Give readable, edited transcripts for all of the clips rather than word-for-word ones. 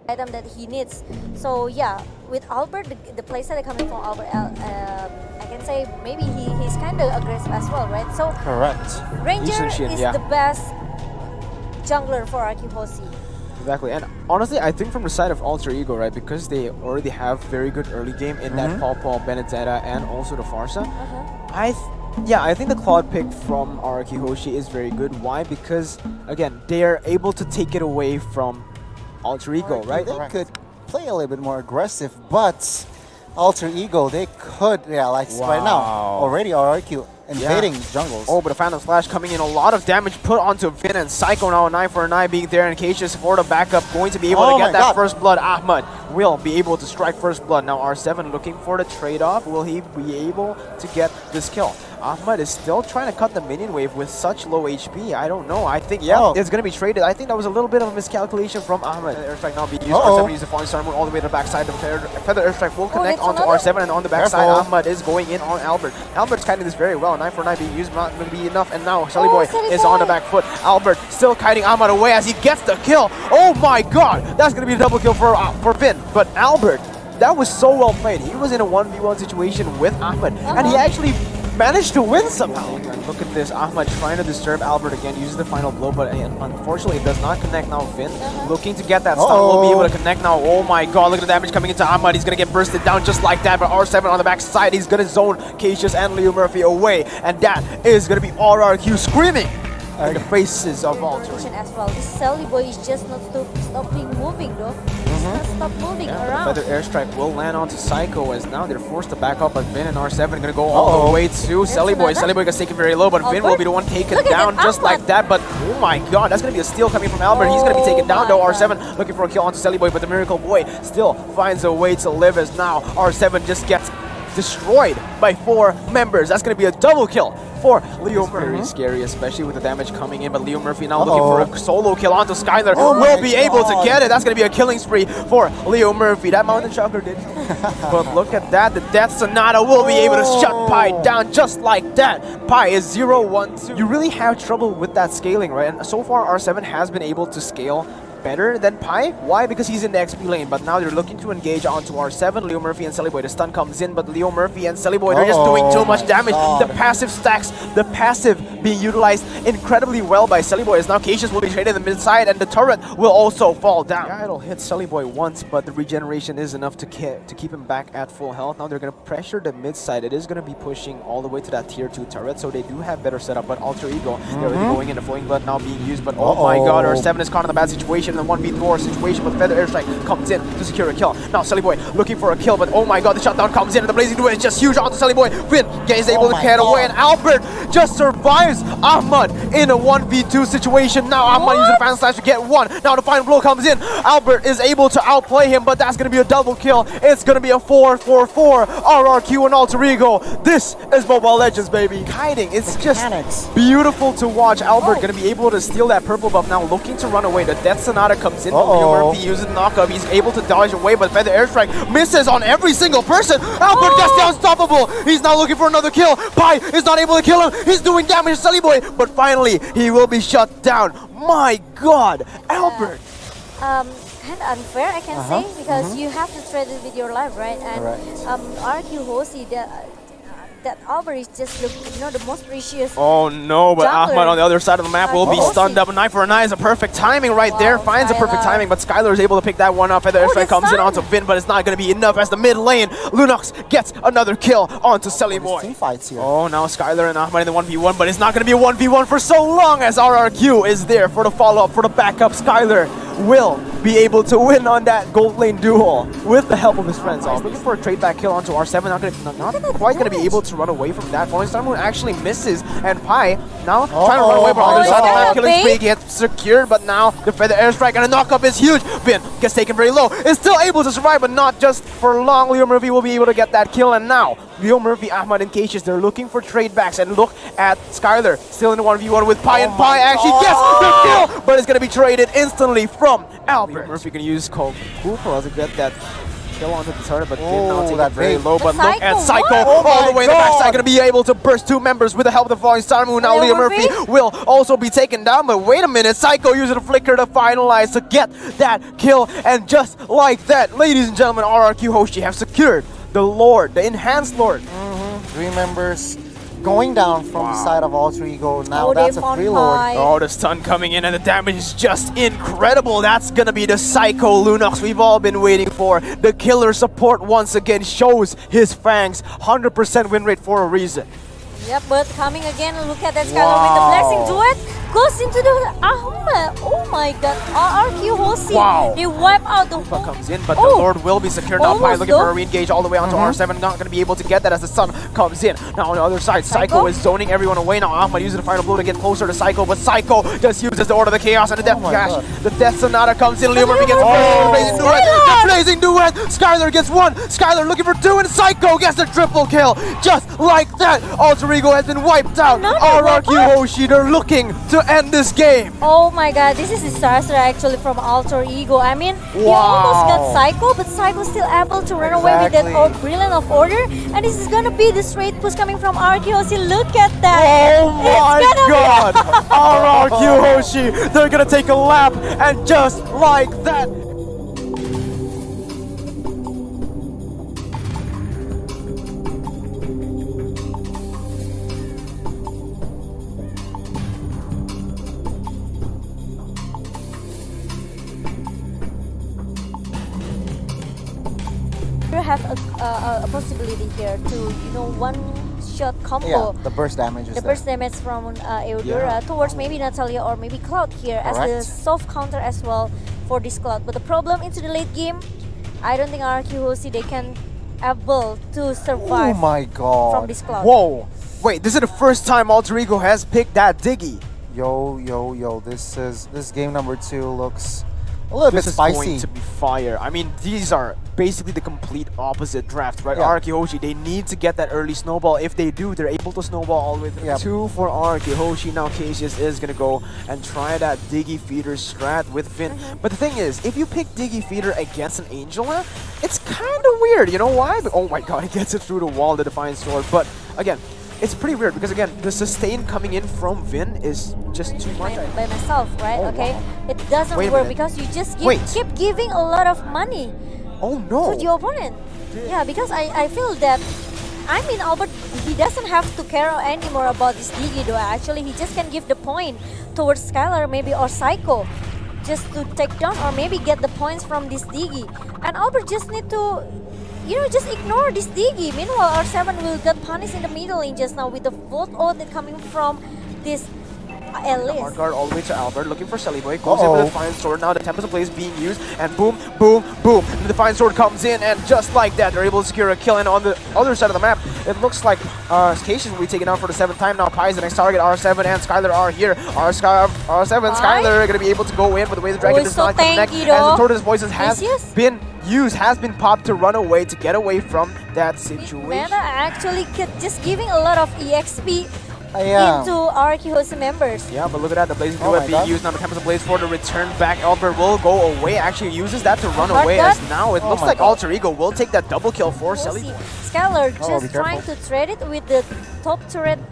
item that he needs. So yeah, with Albert, the playset coming from Albert, I can say maybe he's kind of aggressive as well, right? So correct. Ranger is the best jungler for Arkehosi. Exactly, and honestly, I think from the side of Alter Ego, right, because they already have very good early game in that Paw Paw, Benedetta, and also the Pharsa. I think the Claude pick from Arkehosi is very good. Why? Because again, they are able to take it away from Alter Ego, right? They could play a little bit more aggressive, but Alter Ego, they could, like right now, already RRQ invading jungles. Oh, but the Phantom Slash coming in, a lot of damage put onto Vin, and Psycho now a 9 for a 9 being there, and Cassius for the backup, going to be able to get that first blood. Ahmad will be able to strike first blood. Now R7 looking for the trade-off. Will he be able to get this kill? Ahmad is still trying to cut the minion wave with such low HP. I don't know. I think, it's going to be traded. I think that was a little bit of a miscalculation from Ahmad. Airstrike now being used. R7 uses the Falling Star Moon all the way to the backside. The Feather Airstrike will connect onto R7, and on the backside, Ahmad is going in on Albert. Albert's kiting this very well. 9 for 9 being used, not going to be enough. And now Shelly Boy is on the back foot. Albert still kiting Ahmad away as he gets the kill. Oh my god! That's going to be a double kill for Vin. But Albert, that was so well played. He was in a 1v1 situation with Ahmad, and he actually managed to win somehow. And look at this, Ahmad trying to disturb Albert again, uses the final blow, but unfortunately it does not connect now. Vin looking to get that stun, will be able to connect now. Oh my god, look at the damage coming into Ahmad. He's going to get bursted down just like that, but R7 on the back side, he's going to zone Cassius and Leo Murphy away, and that is going to be RRQ screaming in the faces of Alter. As well. This Sally Boy is just not stopping moving though. Stop moving around. Feather Airstrike will land onto Psycho as now they're forced to back up, but Vin and R7 going to go all the way to Sally Boy. Sally Boy gets taken very low, but Vin will be the one taken down just like that. But oh my god, that's going to be a steal coming from Albert. He's going to be taken down though. R7 looking for a kill onto Sally Boy, but the Miracle Boy still finds a way to live as now R7 just gets destroyed by 4 members. That's going to be a double kill for Leo Murphy. Very scary, especially with the damage coming in, but Leo Murphy now looking for a solo kill onto Skylar. Will be able to get it. That's going to be a killing spree for Leo Murphy. That Mountain Shocker did. But look at that. The Death Sonata will be able to shut Pi down just like that. Pi is 0-1-2. You really have trouble with that scaling, right? And so far, R7 has been able to scale better than Pi. Why? Because he's in the XP lane, but now they're looking to engage onto R7, Leo Murphy and Sally Boy. The stun comes in, but Leo Murphy and Sally Boy, they're just doing too much damage. The passive stacks, the passive being utilized incredibly well by Sally Boy, as now Cassius will be traded in the mid side, and the turret will also fall down. Yeah, it'll hit Sally Boy once, but the regeneration is enough to keep him back at full health. Now they're going to pressure the mid side. It is going to be pushing all the way to that tier 2 turret, so they do have better setup, but Alter Ego, they're already going in, the Flowing Blood now being used, but oh my god, R7 is caught in a bad situation, and 1v4 situation, but Feather Airstrike comes in to secure a kill. Now Sally Boy looking for a kill, but oh my god, the shutdown comes in, and the Blazing Duet is just huge onto Sally Boy. Vin is able to get away, and Albert just survives Ahmad in a 1v2 situation. Now Ahmad using the Fan Slash to get one. Now the final blow comes in. Albert is able to outplay him, but that's going to be a double kill. It's going to be a 4-4-4 RRQ and Alter Ego. This is Mobile Legends, baby. Kiting, it's just beautiful to watch. Albert going to be able to steal that purple buff now, looking to run away. The Death Sonata comes in. Leo Murphy uses knockup. He's able to dodge away, but Feather Airstrike misses on every single person. Albert gets the unstoppable. He's now looking for another kill. Pi is not able to kill him. He's doing damage to Sally Boy, but finally he will be shut down. My god, Albert. Kind of unfair, I can say, because you have to trade it with your life, right? And Arkehosi, that Albert is just the most precious. Oh no, but jungler. Ahmad on the other side of the map will be stunned up. A 9 for a 9 is a perfect timing right there. Finds a perfect timing, but Skylar is able to pick that one up. Feather Airstrike comes in onto Vin, but it's not going to be enough as the mid lane. Lunox gets another kill onto Sally Boy. Team fights here. Oh, now Skylar and Ahmad in the 1v1, but it's not going to be a 1v1 for so long as RRQ is there for the follow-up, for the backup. Skylar will be able to win on that gold lane duel with the help of his friends. He's looking for a trade back kill onto R7. Not quite going to be able to run away from that. Falling Star Moon actually misses, and Pi now trying to run away, but on the other side of the map, killing spree gets secured, but now the Feather Airstrike and a knockup is huge. Vin gets taken very low, is still able to survive, but not just for long. Leo Murphy will be able to get that kill, and now Leo Murphy, Ahmad, and Cassius, they're looking for trade backs, and look at Skylar, still in the 1v1 with Pi, and Pi actually gets the kill, but it's going to be traded instantly from Albert. Leo Murphy can use Koopa to get that kill onto the turret, but Vin now taking that very bait. low. But look at Psycho Oh all the my way in the backside, God. going to be able to burst 2 members with the help of the Falling Star Moon. Now Leo Murphy will also be taken down, but wait a minute, Psycho using a flicker to finalize to get that kill, and just like that, ladies and gentlemen, RRQ Hoshi have secured the Lord, the Enhanced Lord. 3 members going down from the side of Alter Ego. Now that's a free Lord. Oh, the stun coming in and the damage is just incredible. That's gonna be the Psycho Lunox we've all been waiting for. The killer support once again shows his fangs. 100% win rate for a reason. Yep, but coming again, look at that Skylar with the blessing duet. Goes into the Ahmed. Oh my god. RRQ Hoshi. Wow. They wipe out the whole. Comes in, but the Lord will be secure now. Pi looking for a re-engage all the way onto R7. Not going to be able to get that as the sun comes in. Now on the other side, Psycho is zoning everyone away. Now Ahmed using the final blow to get closer to Psycho, but Psycho just uses the Order of the Chaos and the Death Cash. The Death Sonata comes in. Leo Murphy gets the Blazing Duet. The Blazing Duet. Skylar gets 1. Skylar looking for 2, and Psycho gets the triple kill. Just like that, Alter Ego has been wiped out. RRQ Hoshi, they're looking to end this game. Oh my god, this is disaster actually from Alter Ego. I mean, he almost got Psycho, but Psycho still able to run away with that Brilliant of Order. And this is gonna be the straight push coming from RRQ Hoshi. Look at that. Oh my god! RRQ Hoshi, they're gonna take a lap, and just like that. You have a possibility here to, you know, one-shot combo. Yeah, the burst damage is the burst damage from Eudora towards maybe Natalia or maybe Cloud here as the soft counter as well for this Cloud. But the problem into the late game, I don't think RRQ Hoshi they can able to survive from this Cloud. Whoa! Wait, this is the first time Alter Ego has picked that Diggy. Yo, this game number 2 looks a little bit spicy. This is going to be fire. I mean, these are basically the complete opposite draft, right? RRQ Hoshi, they need to get that early snowball. If they do, they're able to snowball all the way through. 2 for RRQ Hoshi. Now Cassius is going to go and try that Diggy Feeder strat with Vin. But the thing is, if you pick Diggy Feeder against an Angela, it's kind of weird. You know why? Oh my god, he gets it through the wall, the Defiant Sword. But again, it's pretty weird because again, the sustain coming in from Vin is just too much. By myself, right? It doesn't work because you just keep giving a lot of money to the opponent. Yeah, because I feel that, I mean, Albert, he doesn't have to care anymore about this Diggy though. Actually, he just can give the point towards Skylar maybe or Psycho just to take down or maybe get the points from this Diggy. And Albert just need to, you know, just ignore this Diggy. Meanwhile, R7 will get punished in the middle lane just now with the Volt Ult coming from this Elise. Guard all the way to Albert, looking for Celiboy, goes in with the Defiant Sword. Now the Tempest of Blaze is being used, and boom, boom, boom. And the Defiant Sword comes in, and just like that, they're able to secure a kill. And on the other side of the map, it looks like Cassius will be taken out for the 7th time. Now Pi is the next target. R7 and Skylar are here. R7, Skylar are going to be able to go in, but the way the Dragon does not connect, as the Tortoise Poison has been used, has been popped to run away, to get away from that situation. Meta actually just giving a lot of EXP into RRQ Hoshi members. Yeah, but look at that, the Blazing Duet being used. Now the Tempest of Blaze for the return back. Albert will go away, actually uses that to run away, as now it looks like Alter Ego will take that double kill for Celiboy. Skylar just trying to trade it with the top turret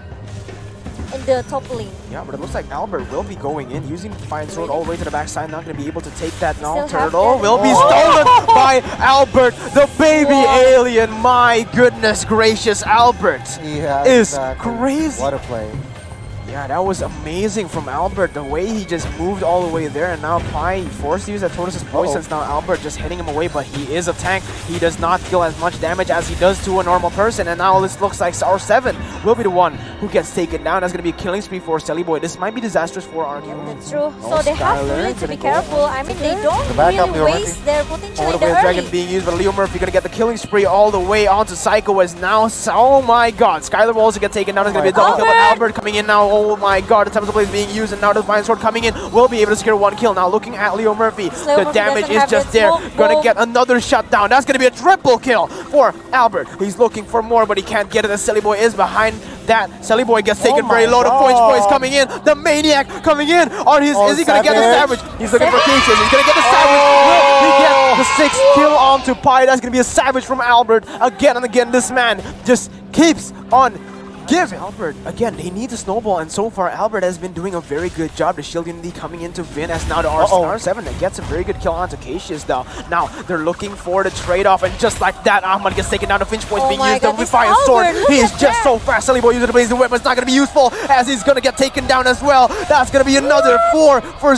in the top lane. Yeah, but it looks like Albert will be going in, using Defiant Sword all the way to the backside. Not going to be able to take that now. Turtle will be stolen by Albert, the baby alien. My goodness gracious, Albert is crazy. What a play. Yeah, that was amazing from Albert, the way he just moved all the way there, and now Pi forced to use that Tortoise's Poisons. Now Albert just hitting him away, but he is a tank. He does not deal as much damage as he does to a normal person, and now this looks like R7 will be the one who gets taken down. That's going to be a killing spree for Celiboy. This might be disastrous for RRQ. That's true. So they have really to be careful. I mean, they don't really waste their potential in the early. Dragon being used, but Leo Murphy going to get the killing spree all the way onto Psycho, as now, oh my god, Skylar will also get taken down. It's going to be a double kill, but Albert coming in now. Oh my god, the Tempest of Blaze being used, and now the Defiant Sword coming in will be able to secure 1 kill. Now looking at Leo Murphy, the damage is just there. Gonna get another shutdown. That's gonna be a triple kill for Albert. He's looking for more, but he can't get it as Celiboy is behind that. Celiboy gets taken very low. The points coming in. The Maniac coming in. Is he gonna get the Savage? He's looking for Cassius. He's gonna get the Savage. Will he get The 6th kill onto Pi. That's going to be a savage from Albert. Again and again, this man just keeps on giving. Albert, again, they need to snowball, and so far Albert has been doing a very good job. The shield unity coming into Vin as now the R7 that gets a very good kill onto Cassius though. Now they're looking for the trade-off, and just like that, Ahmad gets taken down. The Finch points being used. The Defiant Sword, he is just so fast. Sellyboy using the blazing weapon. It's not going to be useful as he's going to get taken down as well. That's going to be another 4 for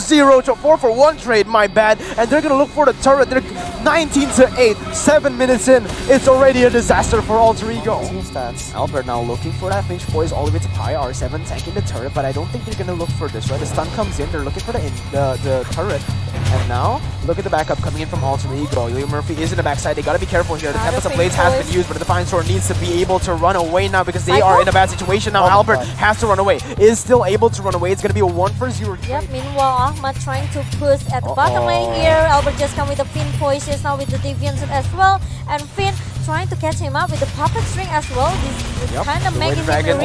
1 trade, my bad. And they're going to look for the turret. They're 19-8, 7 minutes in. It's already a disaster for Alter Ego. Albert now looking for that Finch poise all the way to Pi. R7 tanking the turret, but I don't think they're going to look for this, right? The stun comes in. They're looking for the turret. And now, look at the backup coming in from Alter Ego. Leo Murphy is in the backside. They got to be careful here. The Tempest of Blades has been used, but the Defiant Sword needs to be able to run away now because they are in a bad situation now. Albert has to run away. Is still able to run away. It's going to be a 1 for 0. Yep, meanwhile, Ahmad trying to push at the bottom lane here. Albert just come with the Finn poisons now with the Deviants as well. And Finn trying to catch him up with the puppet string as well. This is kind of making him really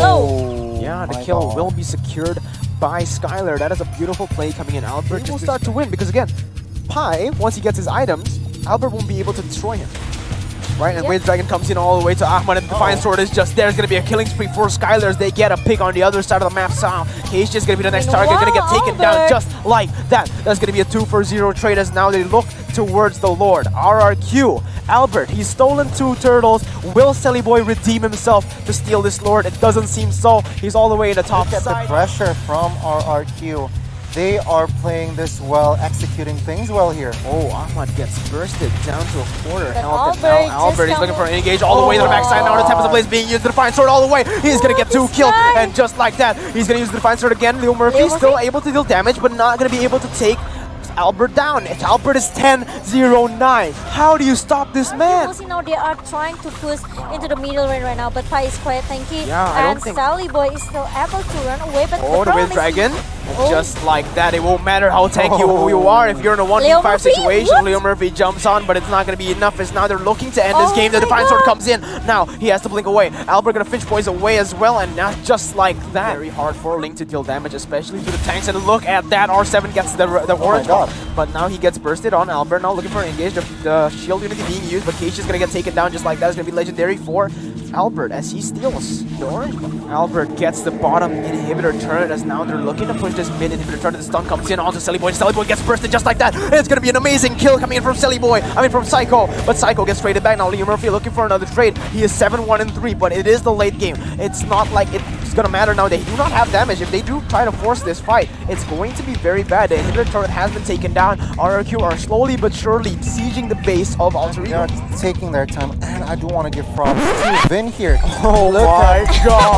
slow. Yeah, the kill will be secured by Skylar. That is a beautiful play coming in. Albert just will start to win because again, Pi, once he gets his items, Albert won't be able to destroy him. Right, and Wave Dragon comes in all the way to Ahmad, and the Defiant Sword is just there. It's going to be a killing spree for Skylar as they get a pick on the other side of the map. So he's just going to be the next target, going to get taken down just like that. That's going to be a 2 for 0 trade as now they look towards the Lord. RRQ, Albert, he's stolen 2 turtles. Will Sellyboy redeem himself to steal this Lord? It doesn't seem so. He's all the way in the top side. Look at the pressure from RRQ. They are playing this well, executing things well here. Oh, Ahmad gets bursted down to a quarter health. And now Albert is looking for an engage all the way to the backside. Now the Tempest of Blaze being used. The Defiant Sword all the way. He's going to get 2 killed. And just like that, he's going to use the Defiant Sword again. Leo Murphy still able to deal damage, but not going to be able to take Albert down. Albert is 10-0-9. How do you stop this man? You know, they are trying to push into the middle lane right now, but Pi is quite tanky. Yeah, and Sellyboy is still able to run away. But the Wave Dragon. Just like that, it won't matter how tanky you are. If you're in a 1v5 situation, Leo Murphy jumps on, but it's not going to be enough. As now they're looking to end this game. The Defiant Sword comes in. Now he has to blink away. Albert going to Finch poise away as well, and now just like that. Very hard for Link to deal damage, especially to the tanks. And look at that, R7 gets the orange one. But now he gets bursted on Albert. Now looking for an engage. The shield unity being used, but Cage is going to get taken down just like that. It's going to be legendary for Albert as he steals the orange one. Albert gets the bottom inhibitor turret as now they're looking to push this mid inhibitor turret. The stun comes in onto Sellyboy. Sellyboy gets bursted just like that. And it's going to be an amazing kill coming in from from Psycho. But Psycho gets traded back. Now Leo Murphy looking for another trade. He is 7-1-3, but it is the late game. It's not like it's going to matter now. They do not have damage. If they do try to force this fight, it's going to be very bad. The inhibitor turret has been taken down. RRQ are slowly but surely sieging the base of Alter Ego. They're taking their time, and I do want to give props to Vin here. Oh my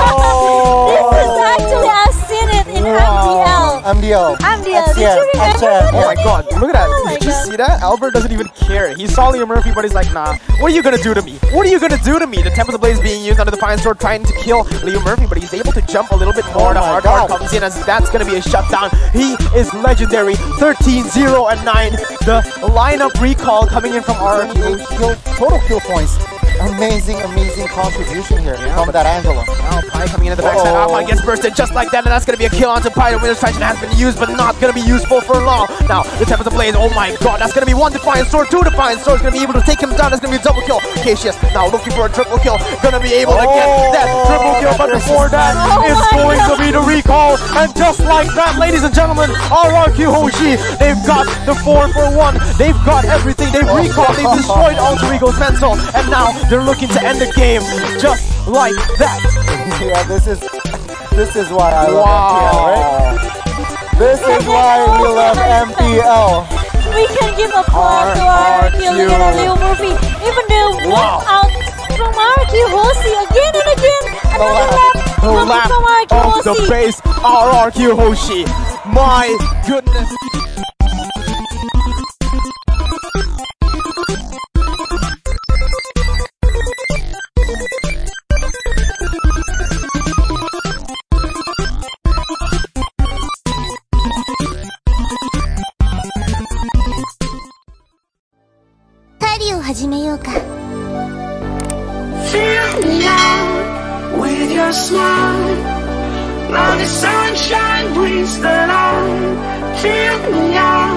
god! This is actually, I've seen it in MDL. Did you remember? Oh my god, look at that. Did you see that? Albert doesn't even care. He saw Leo Murphy, but he's like, nah, what are you gonna do to me? What are you gonna do to me? The Tempest of Blaze being used under the Defiant Sword trying to kill Leo Murphy, but he's able to jump a little bit more. The hard comes in as that's gonna be a shutdown. He is legendary. 13-0-9. The lineup recall coming in from RRQ. Total kill points. Amazing contribution here from that Angela. Now Pi coming into the backside. Ahmad gets bursted just like that, and that's going to be a kill onto Pi. The Winner's Traction has been used, but not going to be useful for long. Now, the Tempest of Blaze, oh my god, that's going to be 1 Defiant Sword, 2 Defiant Sword, going to be able to take him down. That's going to be a double kill. Cassius now looking for a triple kill, going to be able to get that triple kill, but before that, it's going to be the recall. And just like that, ladies and gentlemen, RRQ Hoshi, they've got the 4-for-1. They've got everything. They've recalled, they've destroyed Alter Ego's mental, and now they're looking to end the game just like that. Yeah, this is why I love MPL, right? This is why we love MPL. We can give applause to RRQ. Look at Leo Murphy. Even the one out from RRQ Hoshi again and again. Another lap coming from RRQ Hoshi. The base RRQ Hoshi. My goodness. Fill me out with your smile. Now the sunshine brings the light. Fill me out.